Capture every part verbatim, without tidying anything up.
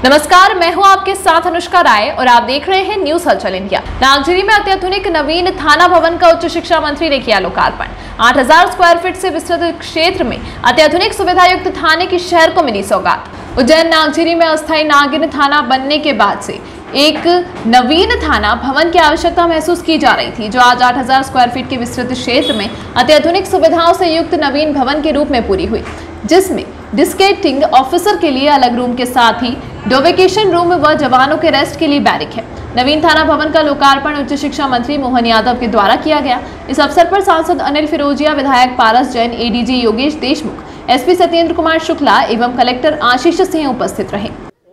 नमस्कार, मैं हूं आपके साथ अनुष्का राय और आप देख रहे हैं न्यूज हलचल इंडिया। नागझिरी में अत्याधुनिक नवीन थाना भवन का उच्च शिक्षा मंत्री ने किया लोकार्पण। आठ हज़ार स्क्वायर फीट से विस्तृत क्षेत्र में अत्याधुनिक सुविधायुक्त थाने की शहर को मिली सौगात। उज्जैन नागझिरी में अस्थायी नागिन थाना बनने के बाद से एक नवीन थाना भवन की आवश्यकता महसूस की जा रही थी, जो आज आठ हज़ार स्क्वायर फीट के विस्तृत क्षेत्र में अत्याधुनिक सुविधाओं से युक्त नवीन भवन के रूप में पूरी हुई, जिसमें डिस्केटिंग ऑफिसर के लिए अलग रूम के साथ ही डोवेकेशन रूम व जवानों के रेस्ट के लिए बैरिक है। नवीन थाना भवन का लोकार्पण उच्च शिक्षा मंत्री मोहन यादव के द्वारा किया गया। इस अवसर पर सांसद अनिल फिरोजिया, विधायक पारस जैन, एडीजी योगेश देशमुख, एसपी सत्येंद्र कुमार शुक्ला एवं कलेक्टर आशीष सिंह उपस्थित रहे।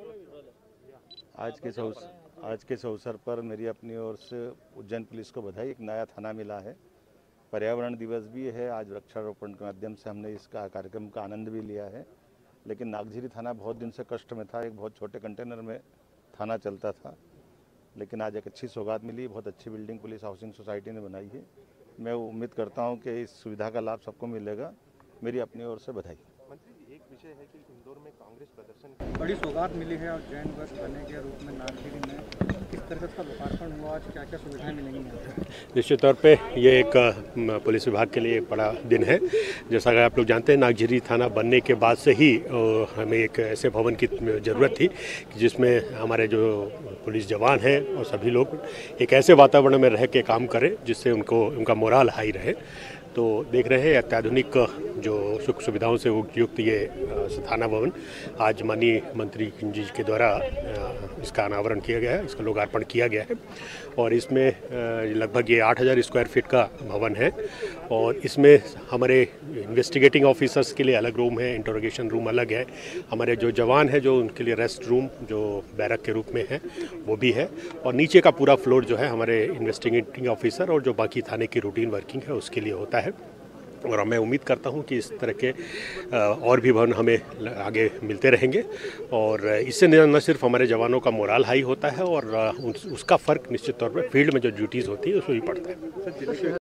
आज के आज के अवसर पर मेरी अपनी ओर से उज्जैन पुलिस को बधाई। एक नया थाना मिला है, पर्यावरण दिवस भी है। आज वृक्षारोपण के माध्यम से हमने इसका कार्यक्रम का आनंद भी लिया है। लेकिन नागझिरी थाना बहुत दिन से कष्ट में था, एक बहुत छोटे कंटेनर में थाना चलता था, लेकिन आज एक अच्छी सौगात मिली। बहुत अच्छी बिल्डिंग पुलिस हाउसिंग सोसाइटी ने बनाई है। मैं उम्मीद करता हूं कि इस सुविधा का लाभ सबको मिलेगा। मेरी अपनी ओर से बधाई। मंत्री जी, एक विषय है कि इंदौर में कांग्रेस प्रदर्शन बड़ी सौगात मिली है और जैन बस बनने के रूप में नागझिरी में किस तरह का लोकार्पण हुआ, आज क्या क्या सुविधाएं मिलेंगी? निश्चित तौर पे ये एक पुलिस विभाग के लिए एक बड़ा दिन है। जैसा कि आप लोग जानते हैं, नागझिरी थाना बनने के बाद से ही हमें एक ऐसे भवन की ज़रूरत थी जिसमें हमारे जो पुलिस जवान हैं और सभी लोग एक ऐसे वातावरण में रह के काम करें जिससे उनको उनका मोराल हाई रहे। तो देख रहे हैं अत्याधुनिक जो सुख सुविधाओं से युक्त ये थाना भवन आज माननीय मंत्री जी के द्वारा इसका अनावरण किया गया है, इसका लोकार्पण किया गया है। और इसमें लगभग ये आठ हज़ार स्क्वायर फीट का भवन है और इसमें हमारे इन्वेस्टिगेटिंग ऑफिसर्स के लिए अलग रूम है, इंटरोगेशन रूम अलग है, हमारे जो जवान हैं जो उनके लिए रेस्ट रूम जो बैरक के रूप में है वो भी है, और नीचे का पूरा फ्लोर जो है हमारे इन्वेस्टिगेटिंग ऑफिसर और जो बाकी थाने की रूटीन वर्किंग है उसके लिए होता है। और मैं उम्मीद करता हूं कि इस तरह के और भी भवन हमें आगे मिलते रहेंगे और इससे न सिर्फ हमारे जवानों का मोराल हाई होता है और उसका फ़र्क निश्चित तौर पर फील्ड में जो ड्यूटीज़ होती है उसमें भी पड़ता है।